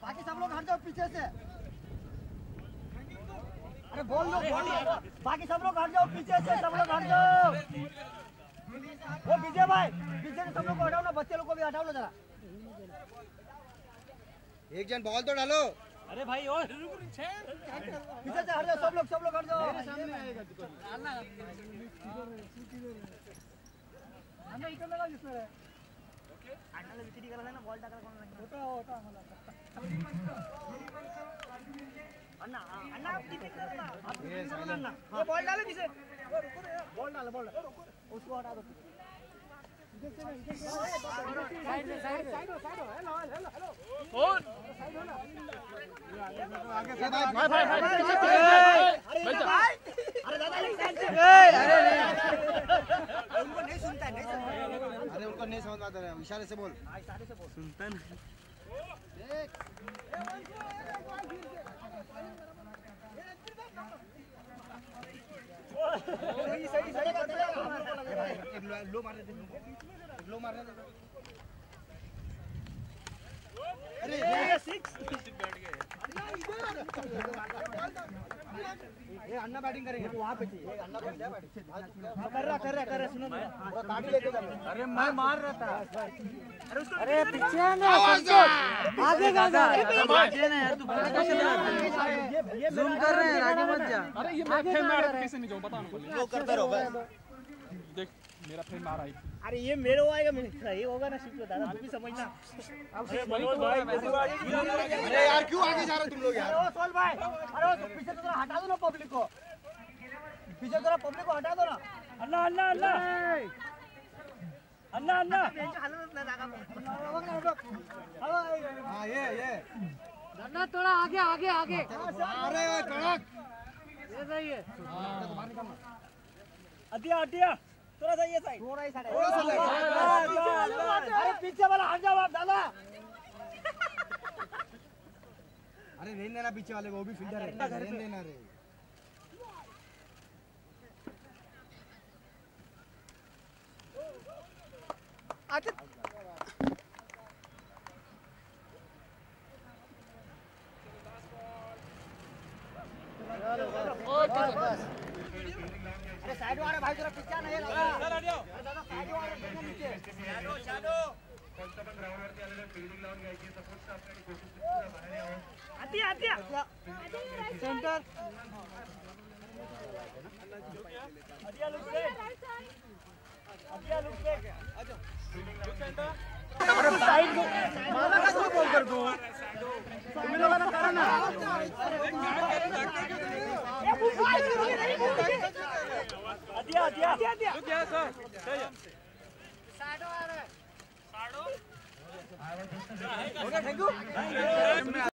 बाकी सब लोग हट जाओ पीछे से। अरे बोल लो बाकी सब लोग हट जाओ पीछे से, सब लोग हट जाओ। वो विजय भाई पीछे से सब लोग को हटाओ ना, बच्चे लोग को भी हटाओ ना जरा। एक जन बॉल तो डालो। अरे भाई और पीछे से हट जाओ, सब लोग हट जाओ। सामने आएगा अन्ना इकडे लगा दिसणार आहे। अन्नाला विकेट करायला ना, बॉल टाकायला कोण नाही होता आम्हाला। अन्ना अन्ना विकेट करना आप अन्ना ये बॉल डालो पीछे, बॉल डालो उसको हटा दो। साइड हेलो कौन साइड हो ना आगे भाई अरे दादा उनको नहीं सुनता है, अरे उनको नहीं समझ आता है, इशारे से बोल। इशारे से बोल। सुनता नहीं। लो मारने दे। अरे ये 6 ये अन्ना बैटिंग करेंगे वहां पे। ये अन्ना बैटिंग कर रहा सुनो ना, पूरा काट लेके जा। अरे मैं मार रहा था। अरे उसको अरे पीछे ना आगे जा आगे ना यार, तू जूम कर रहे हैं, आगे मत जा। अरे ये मेरा फेम मार पीछे नहीं जाओ, बता ना वो करता रहो बस। देख मेरा फेम मार आई। अरे ये मेरे को आएगा, सही होगा ना शिव दादा, तू भी समझना। अरे यार क्यों आगे जा रहे तुम लोग यार? अरे ओ सोल भाई, अरे वो पीछे तो हटा दो ना पब्लिक को, पीछे जरा पब्लिक को हटा दो ना। अन्ना अन्ना अन्ना अन्ना अन्ना हाँ ये अन्ना थोड़ा आगे आगे आगे। अरे कड़क ये सही है। अटिया थोड़ा सा ये साइड, थोड़ा ही साइड। अरे पीछे वाला हट जाओ आप दादा। अरे रेन देना पीछे वाले को, वो भी फील्डर है, रेन देना रे। अच्छा अरे साइड वाले भाई जरा पीछे नहीं लगा। चल हट जाओ दादा, साइड वाले देखो नीचे। शॅडो पंतप्रधान ग्राउंड वरती आलेले फील्डिंग लावून घ्यायची, सपोर्ट स्टाफ साठी कोशिश करा बाहेर यावं। आतिया सेंटर आतिया लुक से आ जाओ सेंटर। अरे साइड मारा का बॉल कर दो, तुम लोग ना करो ना। आतिया रुक जा सर, सही है। साडो आ रहा है, साडो हो गया। Thank you.